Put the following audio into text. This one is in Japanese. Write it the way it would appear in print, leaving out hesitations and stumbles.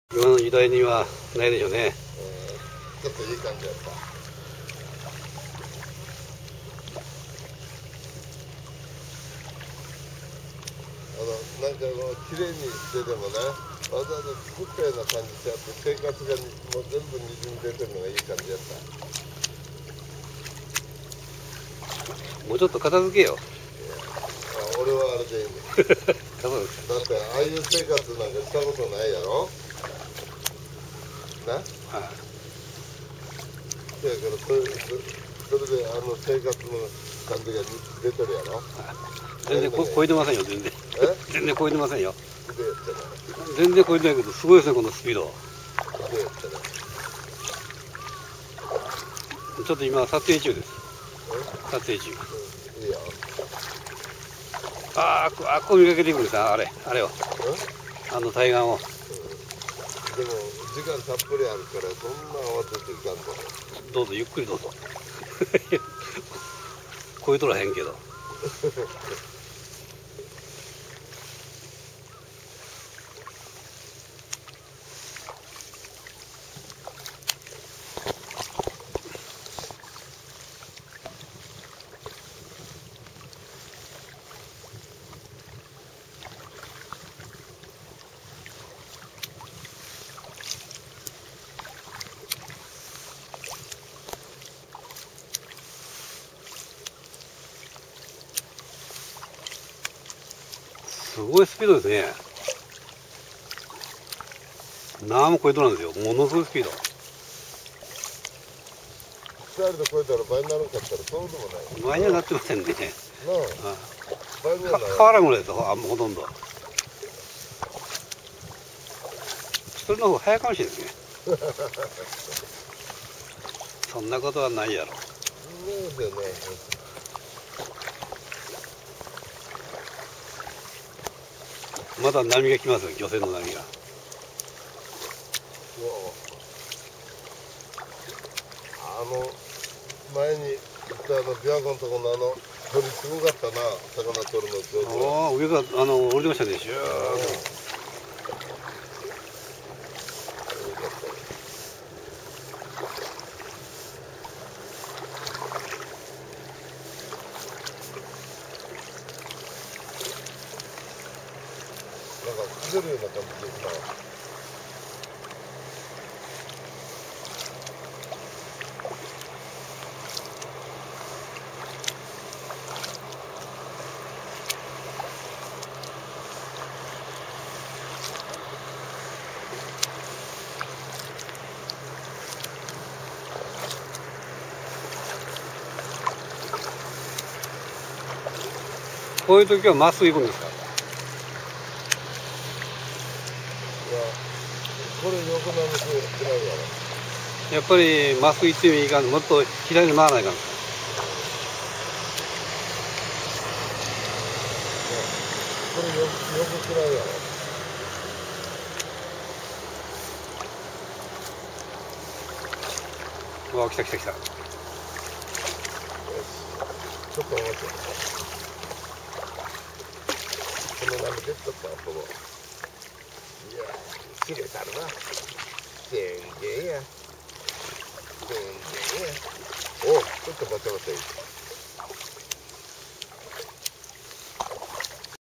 今の時代にはないでしょうね。 ちょっといい感じだった。なんか綺麗にしてでもね、わざわざ作ったような感じしちゃって、生活がもう全部にじみ出てるのがいい感じだった。 もうちょっと片付けよ。 俺はあれでいいんだ。だってああいう生活なんかしたことないやろな。はい。だからそれで生活の感じが出てるやろ。 全然超えてませんよ、全然。全然超えてませんよ。 でやってない。 全然超えてないけど、すごいですね、このスピード。 でやってない。 ちょっと今、撮影中です。撮影中。 いいよ。 あっこ見かけてくるさ、あれを。対岸を。 でも、時間たっぷりあるから、そんな慌てていかんと。 どうぞ、ゆっくりどうぞ。超えとらへんけど。すごいスピードですね。何も超えとらんですよ。ものすごいスピード。 2人で超えたら倍になるんかったらそうでもない。 倍にはなってませんね。 倍にはない。 変わらんぐらいですよ、ほとんど。それの方が早いかもしれないですね。そんなことはないやろ。 そうだよね。 まだ波が来ますよ、漁船の波が。 前に行った琵琶湖のとこの鳥すごかったな、魚取るの上手。 上から降りてましたね、シューッなんか滑るような感じですな。 こういう時はまっすぐ行くんですか？ いや、これ横並びくらいやろ。 やっぱりまっすぐ行ってもいいかん、もっと左に回らないかん。 これ横くらいやろ。 うわ、来た。 よし。ちょっと待って。この波出ちゃったこの。いや、切れたるな。全然や。お、ちょっとバタバタいい。